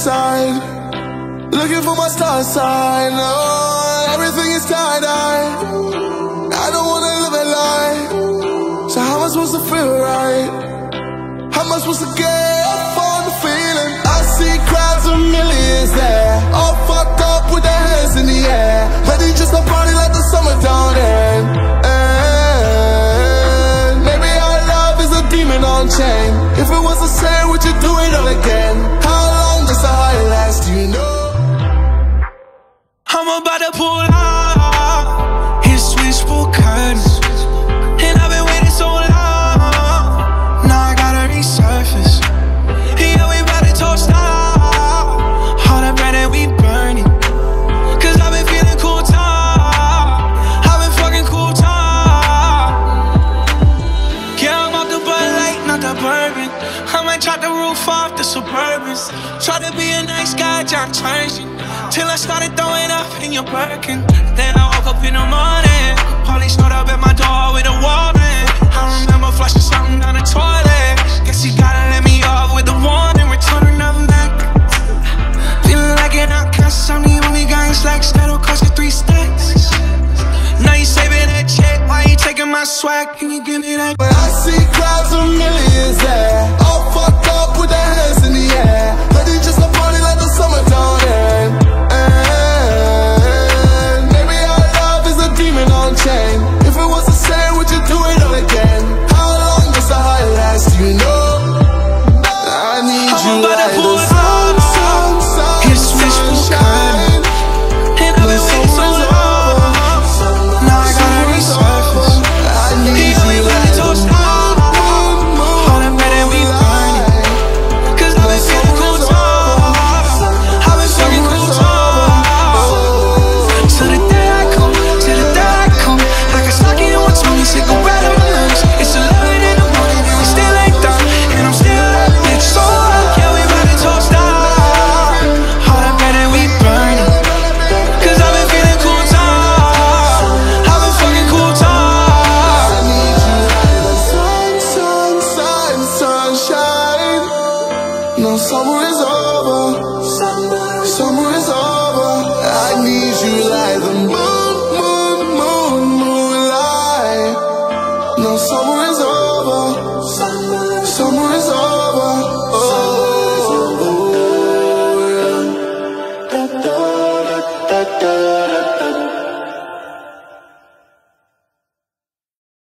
side, looking for my star sign. Oh, everything is tie-dye. I don't wanna live a lie. So how am I supposed to feel right? How am I supposed to get on the feeling? I see crowds of millions there, all fucked up with their hands in the air, ready just to party like the summer down there. And maybe our love is a demon on chain. If it was the same, would you do it all again? How long does the high last, do you know? I'm about to pull out his switchboard curtains, and I've been waiting so long. Now I gotta resurface. Yeah, we about to toast out all the bread that we burning, cause I've been feeling cool top. I've been fucking cool top. Yeah, I'm off the Bud Light, not the bourbon. I might chop the roof off the Suburbans. Try to be a nice guy, John Churchill, till I started throwing up in your Birkin. Then I woke up in the morning, police showed up at my door with a warrant. I remember flushing something down the toilet. Guess you gotta let me off with a warning. Returning nothing back. Feeling like an outcast, I'm the only guy in slacks that'll cost you 3 stacks. Now you saving that check, why you taking my swag? Can you give me that? But I see crowds of millions there, all fucked up with their hands in the air, ready just to party like the summer down there. And maybe our love is a demon on chain. If it was the same, would you do it all again? How long does the high last, do you know? I need you like the sun, sun, sun, sunshine. And I've been waiting so long. Now I gotta resurface. I need you like the moon, moon, all the bread that we burning, cause I've been feeling cool top. I've been fucking cool top. To the day I come, to the day I come, like a socket on 20 cigarette in my lungs. It's 11 in the morning and we still ain't done, and I'm still up, bitch, so up. Yeah, we about to toast out all the bread that we burning, cause I've been feeling cool top. I've been fucking cool top. I need you like the sun, sun, sun, sunshine. No, summer is over, summer is over. I need you like the moon, moon, moon, moonlight. No, summer is over, summer is over. Oh, oh, yeah. Da, da, da, da, da.